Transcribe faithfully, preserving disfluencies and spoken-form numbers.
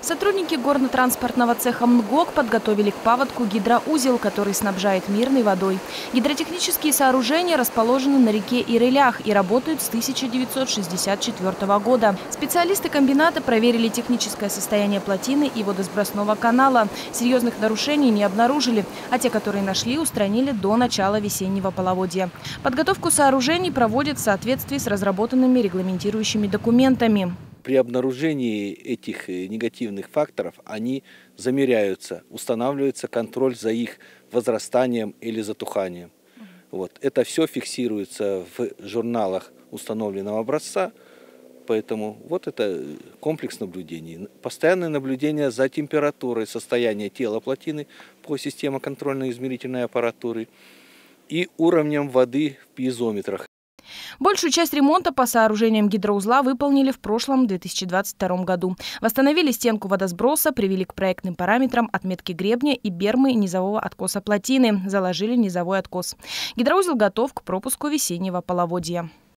Сотрудники горно-транспортного цеха МНГОК подготовили к паводку гидроузел, который снабжает Мирный водой. Гидротехнические сооружения расположены на реке Ирылях и работают с тысяча девятьсот шестьдесят четвёртого года. Специалисты комбината проверили техническое состояние плотины и водосбросного канала. Серьезных нарушений не обнаружили, а те, которые нашли, устранили до начала весеннего половодья. Подготовку сооружений проводят в соответствии с разработанными регламентирующими документами. При обнаружении этих негативных факторов они замеряются, устанавливается контроль за их возрастанием или затуханием. Вот. Это все фиксируется в журналах установленного образца, поэтому вот это комплекс наблюдений. Постоянное наблюдение за температурой состояния тела плотины по системе контрольно-измерительной аппаратуры и уровнем воды в пьезометрах. Большую часть ремонта по сооружениям гидроузла выполнили в прошлом две тысячи двадцать втором году. Восстановили стенку водосброса, привели к проектным параметрам отметки гребня и бермы низового откоса плотины, заложили низовой откос. Гидроузел готов к пропуску весеннего половодья.